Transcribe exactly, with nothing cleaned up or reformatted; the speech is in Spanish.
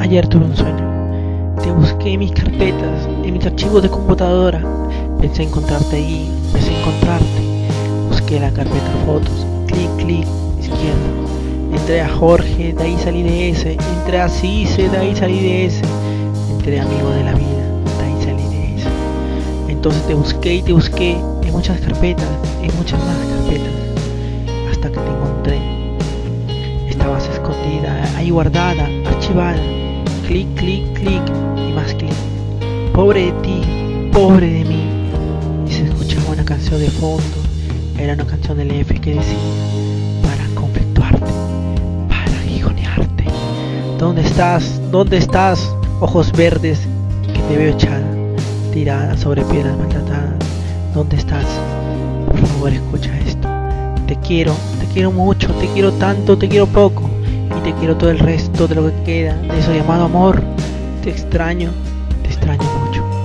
Ayer tuve un sueño. Te busqué en mis carpetas, en mis archivos de computadora. Pensé encontrarte ahí, pensé encontrarte. Busqué la carpeta fotos, clic, clic, izquierda. Entré a Jorge, de ahí salí de ese. Entré a Cice, de ahí salí de ese. Entré a Amigo de la Vida, de ahí salí de ese. Entonces te busqué y te busqué en muchas carpetas, en muchas más carpetas, hasta que te encontré. Estabas escondida, ahí guardada, archivada. Clic, clic, clic y más clic. Pobre de ti, pobre de mí. Y se escuchaba una canción de fondo. Era una canción del F que decía: para conflictuarte, para aguijonearte. ¿Dónde estás? ¿Dónde estás? Ojos verdes que te veo echada, tirada sobre piedras maltratadas. ¿Dónde estás? Por favor, escucha esto. Te quiero, te quiero mucho, te quiero tanto, te quiero poco. Y te quiero todo el resto de lo que queda de eso llamado amor. Te extraño, te extraño mucho.